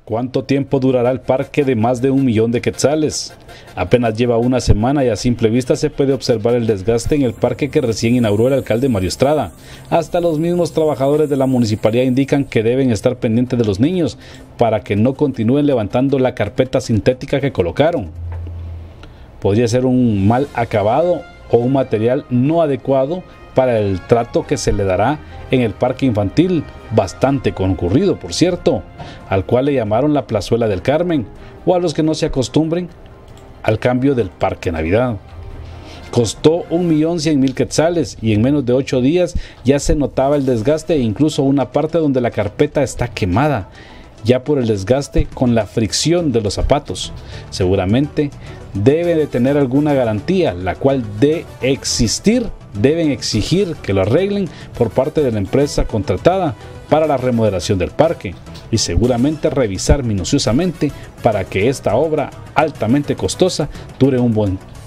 ¿Cuánto tiempo durará el parque de más de 1 millón de quetzales? Apenas lleva una semana y a simple vista se puede observar el desgaste en el parque que recién inauguró el alcalde Mario Estrada. Hasta los mismos trabajadores de la municipalidad indican que deben estar pendientes de los niños para que no continúen levantando la carpeta sintética que colocaron. Podría ser un mal acabado o un material no adecuado para el trato que se le dará en el parque infantil, bastante concurrido por cierto, al cual le llamaron la Plazuela del Carmen, o a los que no se acostumbren al cambio del Parque Navidad. Costó 1.100.000 quetzales y en menos de 8 días ya se notaba el desgaste e incluso una parte donde la carpeta está quemada, ya por el desgaste con la fricción de los zapatos. Seguramente debe de tener alguna garantía, la cual de existir deben exigir que lo arreglen por parte de la empresa contratada para la remodelación del parque y seguramente revisar minuciosamente para que esta obra altamente costosa dure un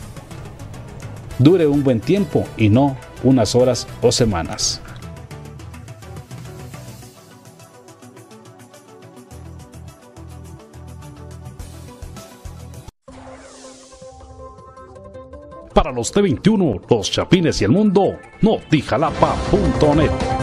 buen tiempo y no unas horas o semanas. Para los T21, los Chapines y el mundo, notijalapa.net.